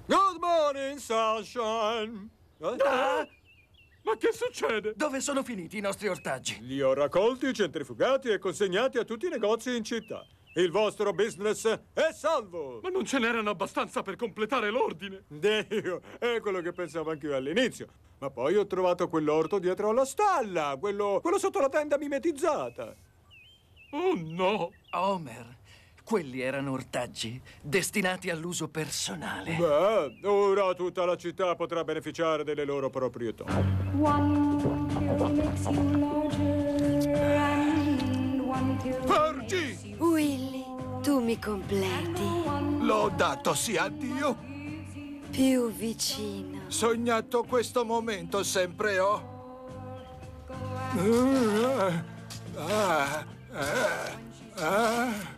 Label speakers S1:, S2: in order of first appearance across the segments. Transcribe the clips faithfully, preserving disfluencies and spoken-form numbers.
S1: Good morning, sunshine! Eh?
S2: Ah!
S3: Ma che succede?
S2: Dove sono finiti i nostri ortaggi?
S1: Li ho raccolti, centrifugati e consegnati a tutti i negozi in città. Il vostro business è salvo!
S3: Ma non ce n'erano abbastanza per completare l'ordine.
S1: Dio, è quello che pensavo anch'io all'inizio. Ma poi ho trovato quell'orto dietro alla stalla, quello, quello sotto la tenda mimetizzata.
S3: Oh no!
S2: Homer, quelli erano ortaggi destinati all'uso personale.
S1: Beh, ora tutta la città potrà beneficiare delle loro proprietà.
S4: One pill makes you larger and one pill
S5: Porgi!
S6: Willy, tu mi completi.
S5: L'ho dato sì a Dio.
S6: Più vicino.
S5: Sognato questo momento sempre ho. Ah, ah, ah.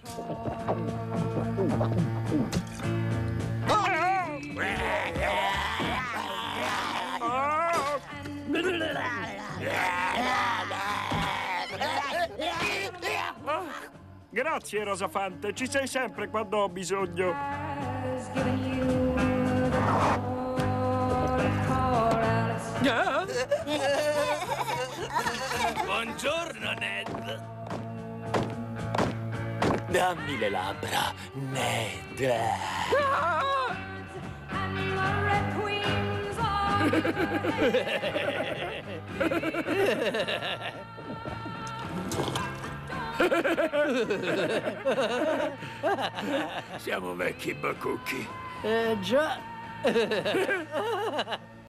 S7: Grazie, Rosafante. Ci sei sempre quando ho bisogno.
S4: has given you the call, Alice.
S8: Buongiorno, Ned. Dammi le labbra, Ned.
S4: And the Red Queens are
S8: Siamo vecchi bacucchi.
S2: Eh già.